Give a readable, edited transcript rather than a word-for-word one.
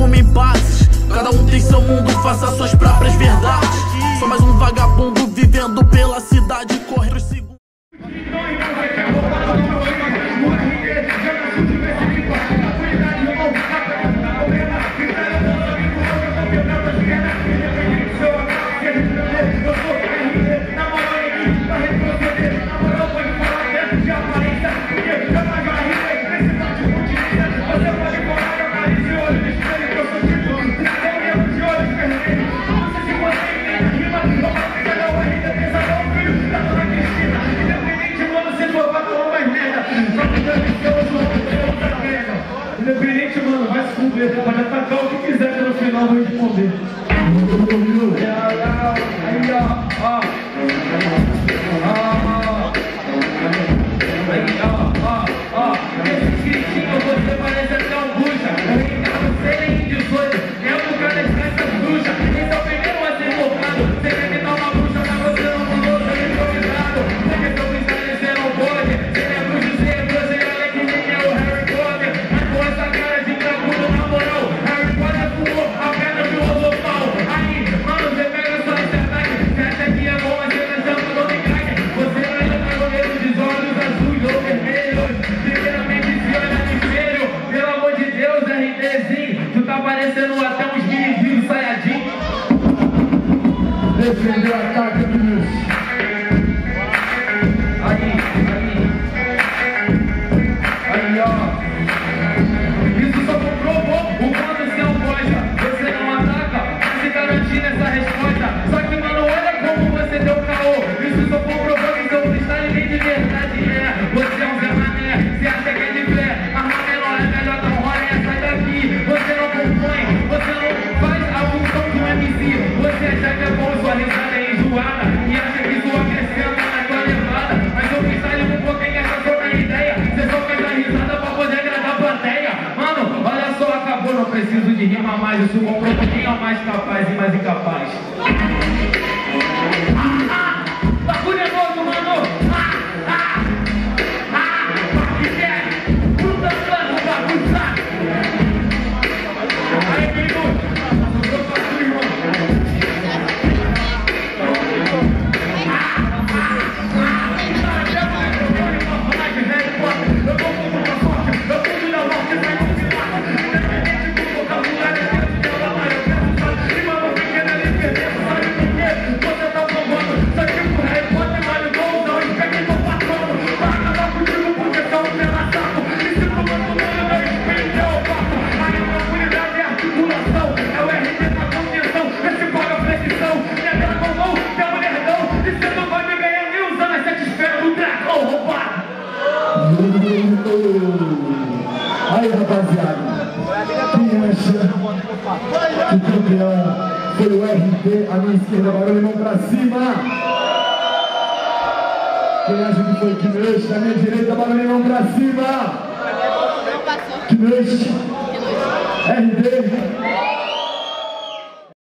arrumem pazes. Cada um tem seu mundo, faça suas próprias verdades. Sou mais um vagabundo vivendo pela cidade, correndo os segundos. Independente, mano, vai se fuder, pode atacar o que quiser que no final vai responder. Aí, ó. Esse gritinho você parece até um bucha. Ricardo sem 18, é o cara das festas bruxas. Então primeiro a ser focado, você quer me dar uma bruxa, mas você não mudou, você é improvisado. Você quer que eu me saia, você não pode. Você é bruxo, você é bruxa, e olha que nem é o Harry Potter. Mas com essa cara de cabudo, na moral, Harry Potter fumou a pedra filosofal. Aí, mano, você pega sua liberdade, você acha que é bom, mas você não chama do crack. Você não é dragoneiro de olhos azuis ou vermelhos. Primeiramente se olha no espelho, pelo amor de Deus, RDzinho, tu tá parecendo até uns mini-vírus Sayajin. Defendeu a ataque do Deus. Aí, ó. Isso só comprovou o quanto você é um bosta. Você não ataca, mas se garantir nessa resposta. Só que, mano, olha como você deu caô. Isso só comprovou que seu freestyle nem de verdade é. Você é um Zé Mané, você acha que é de fé. A menor é melhor dar um rolê, sai daqui. Você não compõe, você não faz a função do MC. Você acha que é bom, sua risada é enjoada. E acha que sua acrescenta na tua levada. Mas eu freestyle com pouquinho, essa só na ideia. Você só faz a risada pra poder agradar a plateia. Mano, olha só, acabou, não preciso de rima mais. Isso comprova quem é o mais capaz e mais incapaz. Bagulho é novo, mano. Puta plano, bagulho, sabe? Aí, amigo, eu faço, irmão. Aí, rapaziada, quem acha que o campeão foi o RD? A minha esquerda, barulho, mão pra cima. Quem acha que foi Knush? A minha direita, barulho, mão pra cima. Knush, RD.